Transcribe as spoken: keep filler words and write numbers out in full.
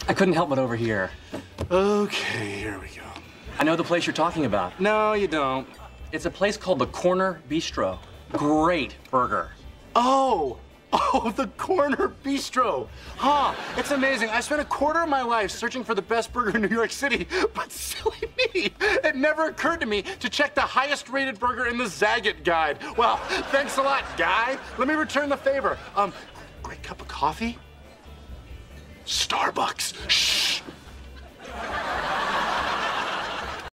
I couldn't help but overhear. Okay, here we go. I know the place you're talking about. No, you don't. It's a place called the Corner Bistro. Great burger. Oh, oh, the Corner Bistro. Huh, it's amazing. I spent a quarter of my life searching for the best burger in New York City, but silly me, it never occurred to me to check the highest rated burger in the Zagat guide. Well, thanks a lot, guy. Let me return the favor. Um, great cup of coffee? Starbucks. Shh.